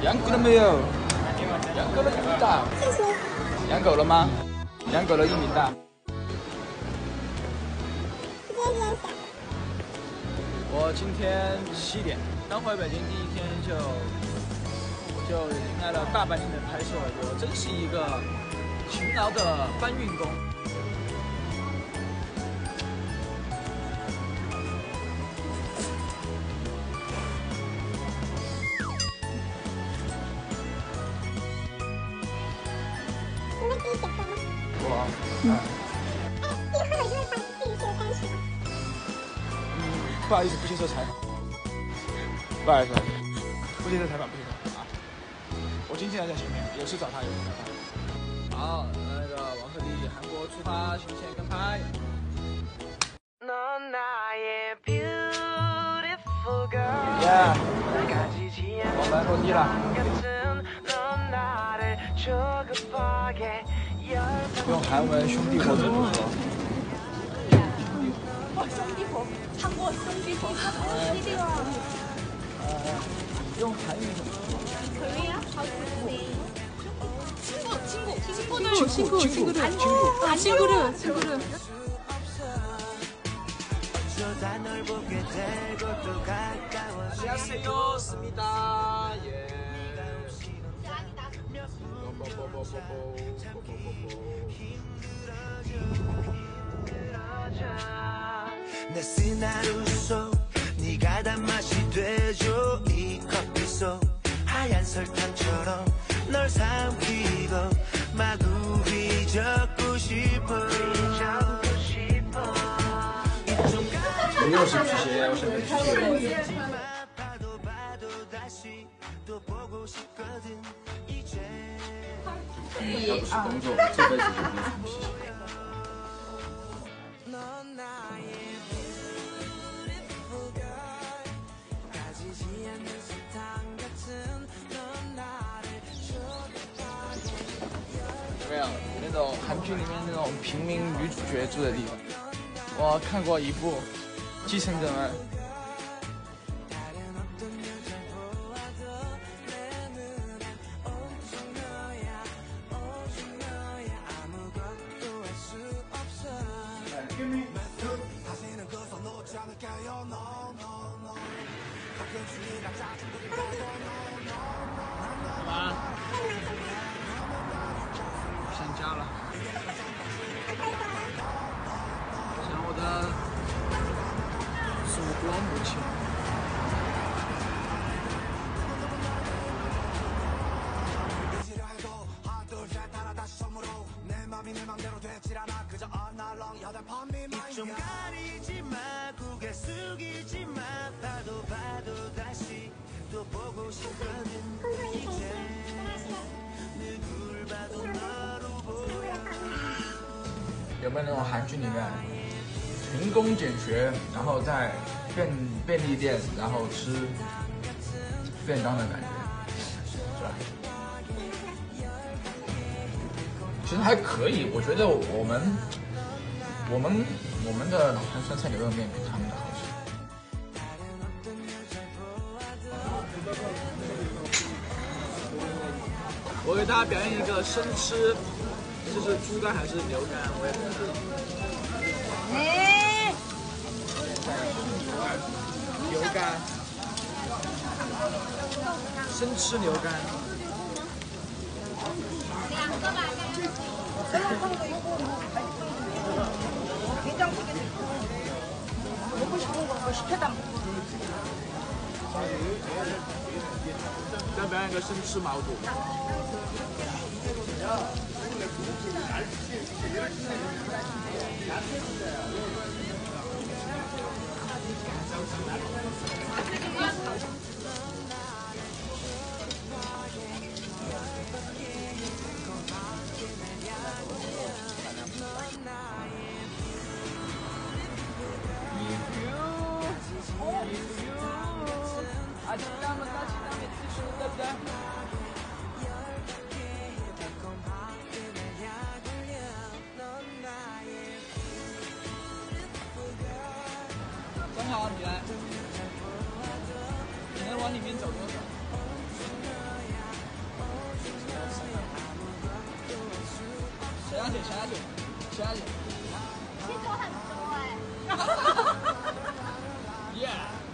养狗了没有？养狗了1米大。养狗了吗？养狗了1米大。我今天7点刚回北京，第一天就迎来了大半天的拍摄，我真是一个勤劳的搬运工。我，不好意思，不接受采访。不好意思，不接受采访，不接受啊！我经纪人在前面，有事找他，有事找他。好，那个王鹤棣韩国出发，行前跟拍。Yeah， 我们落地了。用韩文兄弟伙怎么说？ 兄弟伙，韩国兄弟伙，兄弟伙。 用韩语怎么说？ 可以啊，好친구。 안녕하세요, 스미다. 예. 내 시나리오 속 네가 단맛이 되죠. 이 커피 속 하얀 설탕처럼 널 삼키고 마구 휘젓고 싶어. 我又是皮鞋，我身边皮鞋。要不是工作，我这辈子就不会穿皮鞋。有没有那种韩剧里面那种平民女主角住的地方？我看过一部《继承者们》。干嘛？想家了。想我的祖国母亲。有没有那种韩剧里面勤工俭学，然后在便利店，然后吃便当的感觉，是吧？其实还可以，我觉得我们的老坛酸菜牛肉面比他们的好吃。我给大家表演一个生吃，这是猪肝还是牛肝？我也不知道。牛肝，生吃牛肝。再表演一个生吃毛肚。正好你来，你能往里面走多少？ 下去，下去。 其实我很多哎。 耶！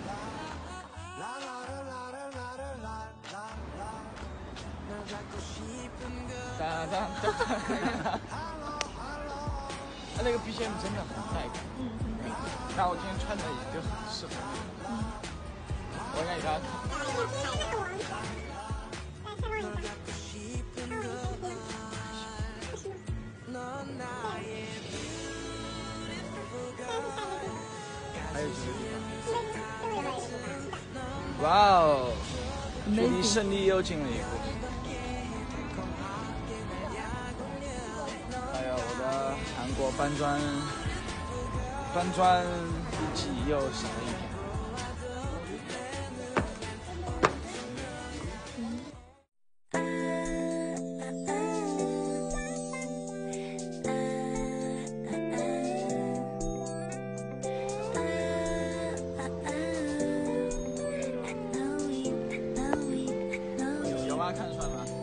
哒哒哒哒。他那个 BGM 真的很带感。然后我今天穿的也就很适合。我应该给他。还有几个地方。哇哦！祝你胜利又进了一步。还有我的韩国搬砖笔记又少了一篇。有吗？看得出来吗？